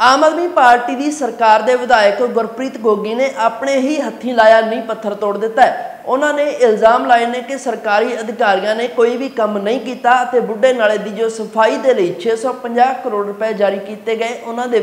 आम आदमी पार्टी की सरकार के विधायक गुरप्रीत गोगी ने अपने ही हथी लाया नींह पत्थर तोड़ दिता है। उन्होंने इल्जाम लाए ने कि सरकारी अधिकारियों ने कोई भी काम नहीं किया। बुढ़े नाले की जो सफाई के लिए 650 करोड़ रुपए जारी किए गए, उन्होंने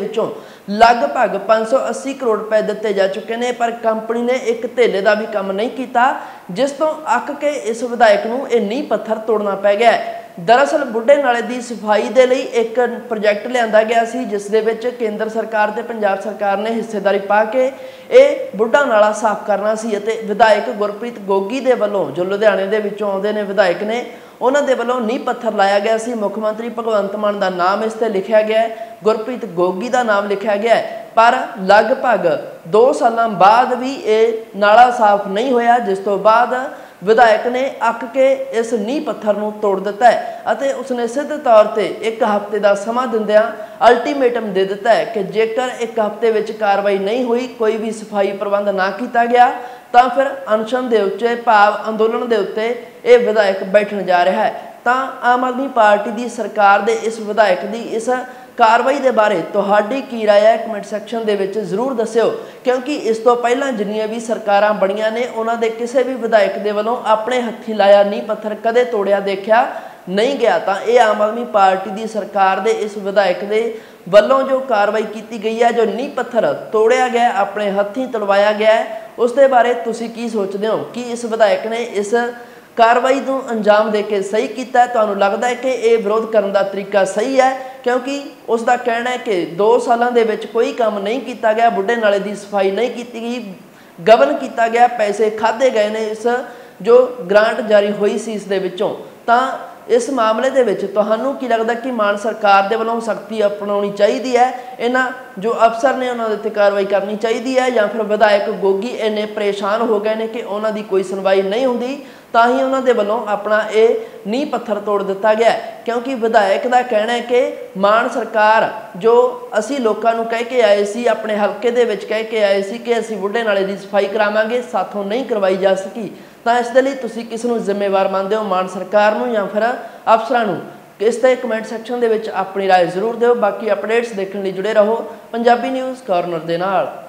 लगभग 580 करोड़ रुपए दिते जा चुके हैं, पर कंपनी ने एक धेले का भी काम नहीं किया, जिस तो अक के इस विधायक नूं यह नींह पत्थर तोड़ना पै गया है। दरअसल बुढ़े नाले की सफाई के लिए एक प्रोजैक्ट लिया गया सी, जिस दे विच केंद्र सरकार ते पंजाब सरकार ने हिस्सेदारी पा के ये बुढ़ा नाला साफ करना सी। विधायक गुरप्रीत गोगी दे वल्लों, जो लुधियाने दे विचों आउंदे ने विधायक ने, उन्हां दे वल्लों नींह पत्थर लाया गया सी। मुख्यमंत्री भगवंत मान का नाम इस ते लिखा गया है, गुरप्रीत गोगी का नाम लिखा गया है, पर लगभग 2 सालों बाद भी ये नाला साफ नहीं होया, जिस तो बाद विधायक ने अक के इस नींह पत्थर नूं तोड़ दिता है अते उसने सिद्ध तौर पर 1 हफ्ते का समा दिंदिआं अल्टीमेटम दे दिता है कि जेकर 1 हफ्ते विच कार्रवाई नहीं हुई, कोई भी सफाई प्रबंध ना किया गया, तो फिर अनशन के उत्ते भाव अंदोलन के उत्ते ये विधायक बैठन जा रहा है। तो आम आदमी पार्टी की सरकार के इस विधायक की इस कार्रवाई के बारे तुहाडी की राय है, कमेंट सैक्शन दे विच जरूर दस्सिओ, क्योंकि इस तो पहला जिन्नियां भी सरकारां बणियां ने उन्हां दे किसी भी विधायक दे वल्लों अपने हत्थीं लाया नींह पत्थर कदे तोड़िया देखा नहीं गया। तो यह आम आदमी पार्टी की सरकार के इस विधायक के वल्लों जो कार्रवाई की गई है, जो नींह पत्थर तोड़िया गया, अपने हत्थीं तोड़वाया गया है, उसके बारे तुसीं की सोचते हो कि इस विधायक ने इस कार्रवाई को अंजाम दे के सही किया? तुहानूं लगदा है कि यह विरोध करने का तरीका सही है? क्योंकि उसका कहना है कि 2 सालों के विच कोई काम नहीं किया गया, बुढ़े नाले की सफाई नहीं की गई, गबन किया गया, पैसे खाधे गए ने इस जो ग्रांट जारी हुई सी इस दे विचों। तां इस मामले दे विच तुहानूं की लगदा कि मान सरकार दे वल्लों सख्ती अपनाउणी चाहिदी है, इन्हां जो अफसर ने उन्हां दे उत्ते कार्रवाई करनी चाहिदी है, या फिर विधायक गोगी इन्ने परेशान हो गए ने कि उन्हां दी कोई सुनवाई नहीं हुंदी, तां ही उन्हां दे वल्लों अपना ये नींह पत्थर तोड़ दिता गया? क्योंकि विधायक का कहना है कि मान सरकार जो असी लोगों को कह के आए सी, अपने हल्के दे विच कह के आए सी कि असी बुढ़े नाले की सफाई करावांगे, साथों नहीं करवाई जा सकी। तो इस दे लई तुसीं किस नूं जिम्मेवार मानते हो, मान सरकार नूं या फिर अफसरां नूं? इस ते कमेंट सैक्शन दे विच अपनी राय जरूर दिओ। बाकी अपडेट्स देखने लई जुड़े रहो पंजाबी न्यूज़ कॉर्नर दे नाल।